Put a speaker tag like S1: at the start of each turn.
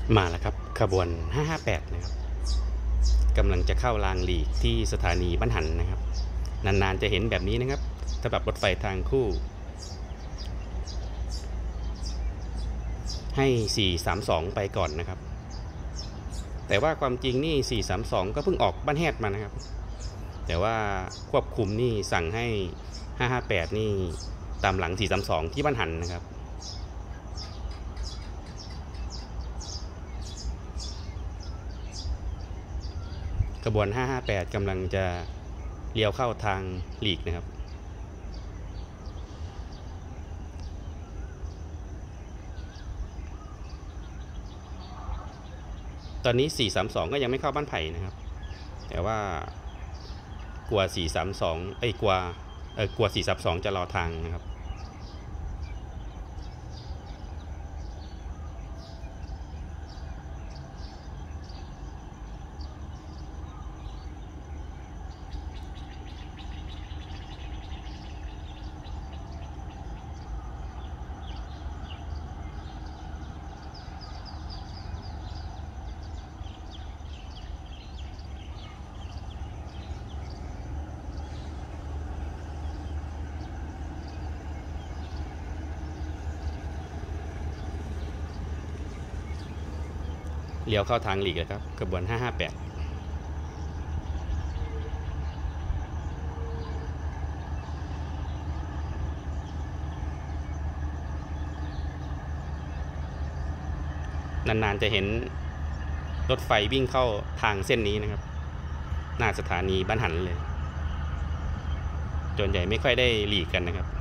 S1: มาแล้วครับขบวน558นะครับกำลังจะเข้ารางหลีกที่สถานีบ้านหันนะครับนานๆจะเห็นแบบนี้นะครับสำหรับรถไฟทางคู่ให้432ไปก่อนนะครับแต่ว่าความจริงนี่432ก็เพิ่งออกบ้านแฮดมานะครับแต่ว่าควบคุมนี่สั่งให้558นี่ตามหลัง432ที่บ้านหันนะครับขบวน558กำลังจะเลี้ยวเข้าทางหลีกนะครับตอนนี้432ก็ยังไม่เข้าบ้านไผ่นะครับแต่ว่ากลัว432กลัว432จะรอทางนะครับเลี้ยวเข้าทางหลีกเลยครับขบวน558นานๆจะเห็นรถไฟวิ่งเข้าทางเส้นนี้นะครับหน้าสถานีบ้านหันเลยส่วนใหญ่ไม่ค่อยได้หลีกกันนะครับ